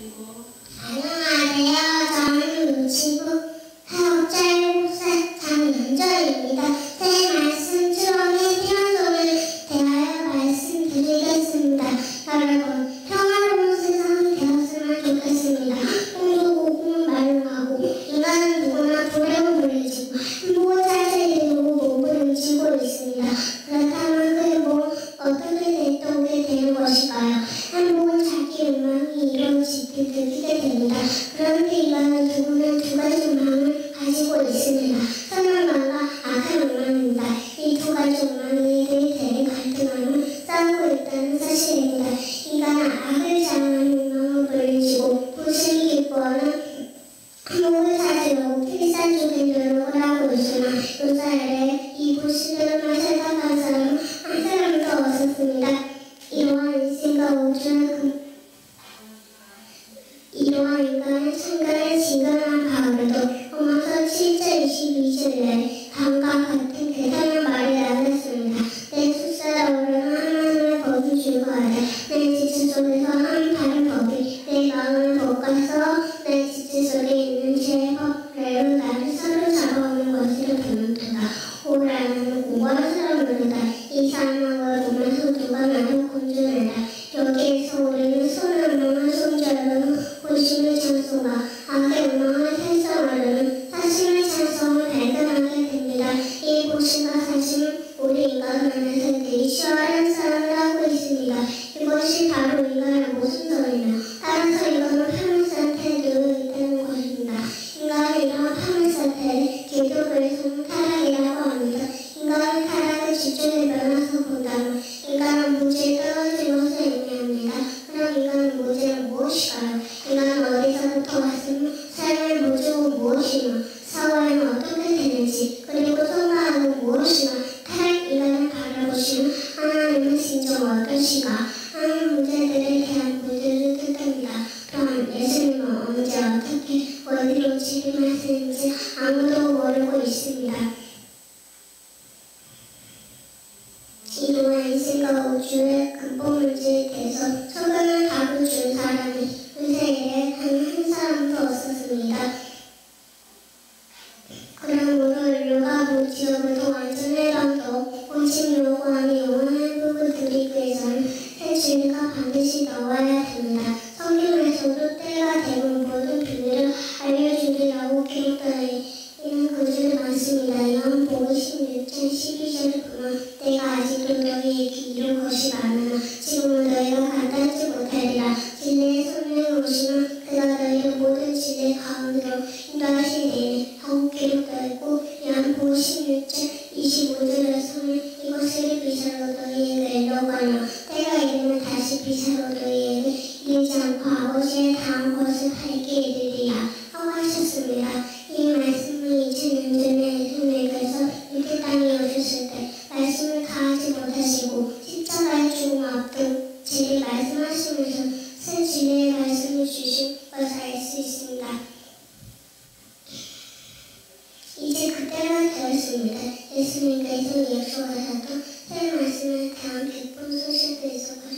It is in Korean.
안녕하세요. 저는 유치부 사업자 7살 장윤정입니다. 제 말씀 추억의 태어소를 대하여 말씀드리겠습니다. 여러분, 평화로운 세상이 되었으면 좋겠습니다. 공조고고 말롱하고 인간은 누구나 불행을 물리치고 행복을 찾을 이루고 몸을 움직이고 있습니다. 그렇다면 그 행복은 어떻게 오게 되는 것일까요? 행복은 자기 욕망이 이루어질 때 느끼게 됩니다. 그런데 인간은 누구나 두 가지 욕망을 가지고 있습니다. 선한 욕망과 악한 욕망입니다. 이 두 가지 욕망이 대립 갈등하며 싸우고 있다는 사실입니다. 인간은 악을 자랑하는 욕망을 물리치고 부승이 기뻐하는 행복을 찾으려고 필사적인 노력을 하고 있으나 요사이에 이 부시들만 생각한 사람은 한 사람도 없었습니다. 이러한 인간의 상당히 진간한 바울도 로마서 7장 22절에 다음과 같은 대단한 말을 나눴습니다. 내 숫사라오르는 하나님의 법을 즐거워하라. 내 지체 속에서 한 다른 법이 내 마음을 볶아서 내 지체 속에 있는 죄의 법례로 나를 사로잡아오는 것을 보는도다. 오라는 공부한 사람들이다. 이 사람과 보면서 누가 나를 건져내라. 여기에서 우리는 선한 욕망을 손절하는 고심의 찬송과 악의 욕망을 달성하려는 사심의 찬송을 발견하게 됩니다. 이 고심과 사심은 우리 인간 안에서 내시화하는 사람을 하고 있습니다. 이것이 바로 인간의 모순성이며 따라서 이것은 파멸상태에 놓여 있다는 것입니다. 인간의 이러한 파멸상태를 기독교에서는 타락이라고 합니다. 인간의 타락을 지적에 면에서 본다면 인간은 무지에 떨어진 것을 의미합니다. 그럼 인간의 무지는 무엇일까요? 인간은 어디서부터 왔으며 삶의 무지는 무엇이며 사회는 어떻게 되는지 그리고 성화는 무엇이며 타락 인간을 바라보시는 하나님의 심정은 어떠신가 하는 문제들에 대한 문제를 뜻합니다. 또한 예수님은 언제 어떻게 어디로 재림하시는지 아무도 모르고 있습니다. 이동한 인생과 우주의 근본 문제에 대해서 소변을 답을 준 사람이 은세에 한 사람도 없었습니다. 그러므로 인류가 무지로부터 완전히 해방되고 본심 요구하는 영원한 행복을 누리기 위해서는 새 진리가 반드시 나와야 됩니다. 성경에서도 때가 되면 모든 비밀을 알려주리라고 기록되어 있는 구절이 많습니다. 요한복음 16장 12절을 보면 내가 아직도 너희에게 이룬 것이 많으나 지금은 너희가 감당하지 못하리라. 진리의 성령이 오시면 그가 너희를 모든 진리 가운데로 인도하시리니 하고 기록되어 있고 요한복음 16장 25절에서는 이것을 비사로 너희에게 이르고 하며 때가 이르면 다시 비사로 너희에게 이르지 않고 아버지의 다한 것을 밝게 이르리라 하고 하셨습니다. 이 말씀은 2000년 전에 예수님께서 이렇게 땅에 오셨을 때 말씀을 다하지 못하시고 십자가의 죽음 앞둔 진리 말씀하시면서 새 진리의 말씀을 주신 것을 알 수 있습니다. 이제 그때가 되었습니다. 예수님께서 약속하셨던 새 말씀에 대한 기쁜 소식을 있었고